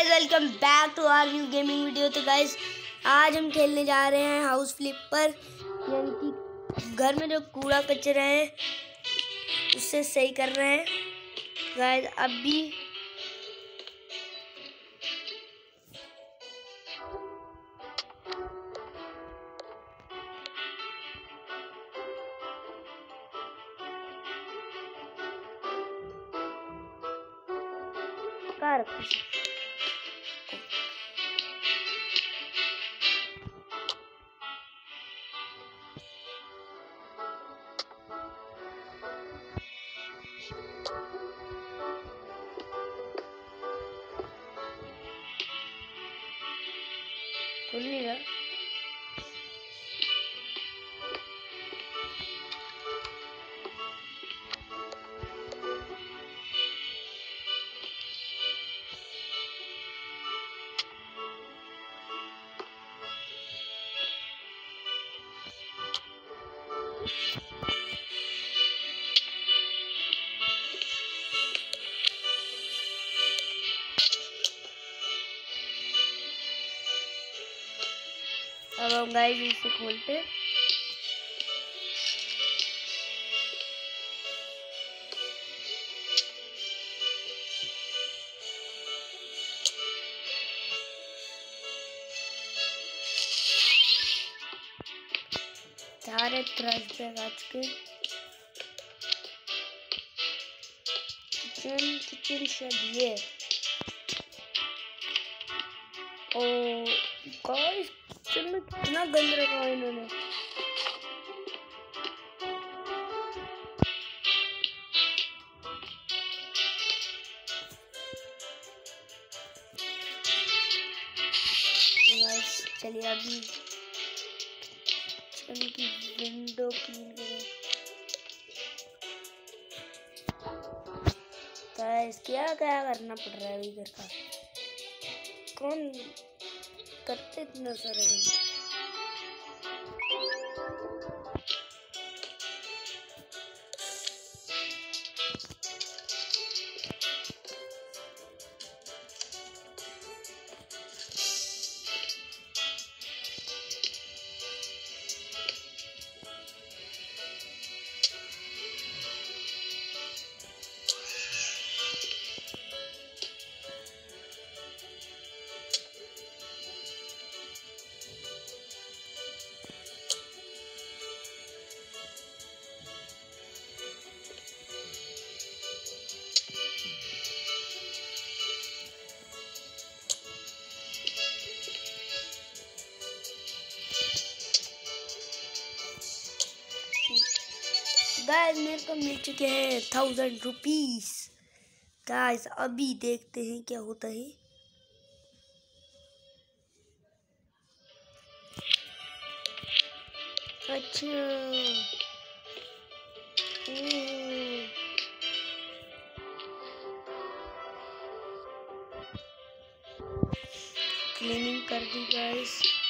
Guys, welcome back to our new gaming video. तो guys आज हम खेलने जा रहे हैं हाउस फ्लिपर, यानी कि घर में जो कूड़ा कचरा है उससे सही कर रहे हैं गाइस। अभी कार खुल नहीं रहा। अब हम गाइस इसे खोलते हैं। सारे ट्रस्ट बैग आज के किचन शायद ये। ओ गाइस, किचन में कितना गंद रखा है इन्होंने। गाइस चलिए अभी किचन की विंडो क्लीन करें। गाइस क्या क्या करना पड़ रहा है अभी घर का, कौन करते इतना सारे गंद। गाइस मेरे को मिल चुके हैं 1000 रुपीज। गाइस अभी देखते हैं क्या होता है। अच्छा क्लीनिंग कर दी गाइस।